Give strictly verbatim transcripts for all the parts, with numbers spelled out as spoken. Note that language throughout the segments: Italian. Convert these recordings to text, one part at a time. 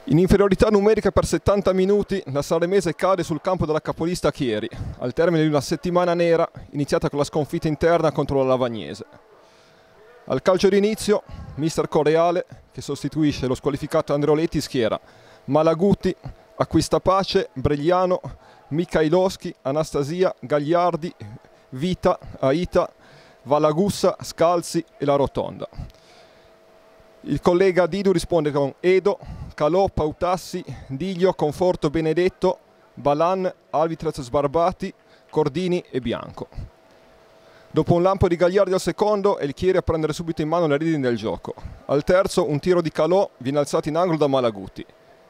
In inferiorità numerica per settanta minuti la Sanremese cade sul campo della capolista Chieri, al termine di una settimana nera iniziata con la sconfitta interna contro la Lavagnese. Al calcio d'inizio, mister Correale, che sostituisce lo squalificato Andreoletti, schiera Malaguti, Acquistapace, Bregliano, Mikhailovski, Anastasia, Gagliardi, Vita, Aita, Valagussa, Scalzi e La Rotonda. Il collega Didu risponde con Edo, Calò, Pautassi, Diglio, Conforto, Benedetto, Balan, Alvitrez, Sbarbati, Cordini e Bianco. Dopo un lampo di Gagliardi al secondo è il Chieri a prendere subito in mano le redini del gioco. Al terzo un tiro di Calò viene alzato in angolo da Malaguti.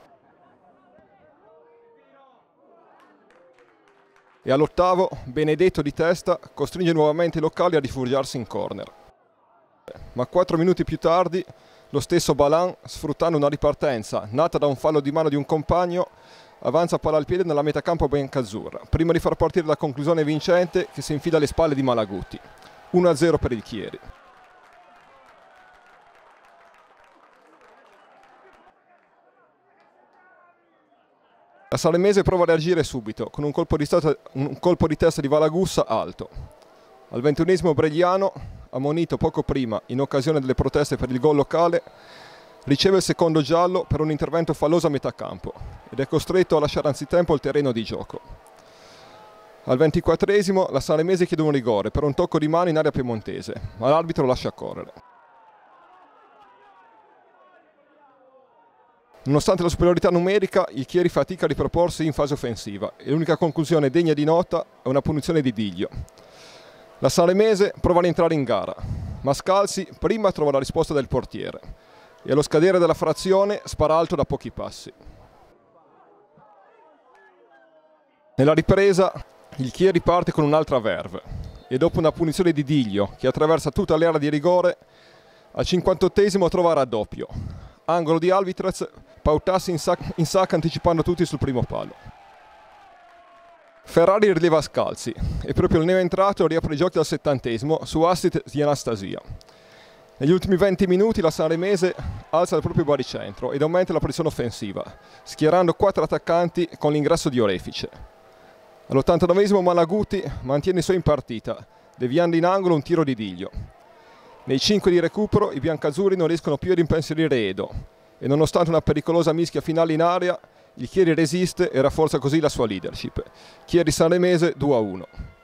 E all'ottavo Benedetto di testa costringe nuovamente i locali a rifugiarsi in corner. Ma quattro minuti più tardi lo stesso Balan, sfruttando una ripartenza nata da un fallo di mano di un compagno, avanza palla al piede nella metacampo biancazzurra, prima di far partire la conclusione vincente che si infila alle spalle di Malaguti. uno a zero per il Chieri. La Sanremese prova a reagire subito, con un colpo di, stata, un colpo di testa di Valagussa alto. Al ventunesimo Bregliano, ammonito poco prima in occasione delle proteste per il gol locale, riceve il secondo giallo per un intervento falloso a metà campo ed è costretto a lasciare anzitempo il terreno di gioco. Al ventiquattresimo la Sanremese chiede un rigore per un tocco di mano in area piemontese, ma l'arbitro lascia correre. Nonostante la superiorità numerica, il Chieri fatica a riproporsi in fase offensiva e l'unica conclusione degna di nota è una punizione di Diglio. La Sanremese prova ad entrare in gara, ma Scalzi prima trova la risposta del portiere e allo scadere della frazione spara alto da pochi passi. Nella ripresa il Chieri parte con un'altra verve e dopo una punizione di Diglio che attraversa tutta l'area di rigore, al cinquantottesimo trova raddoppio. Angolo di Alvitrez, Pautassi in sacca, in sacca anticipando tutti sul primo palo. Ferrari rileva Scalzi e proprio il neoentrato riapre i giochi al settantesimo su assist di Anastasia. Negli ultimi venti minuti la Sanremese alza il proprio baricentro ed aumenta la pressione offensiva, schierando quattro attaccanti con l'ingresso di Orefice. All'ottantanovesimo Malaguti mantiene i suoi in partita, deviando in angolo un tiro di Diglio. Nei cinque di recupero i biancazzurri non riescono più ad impensierire Edo e nonostante una pericolosa mischia finale in area, il Chieri resiste e rafforza così la sua leadership. Chieri Sanremese due a uno.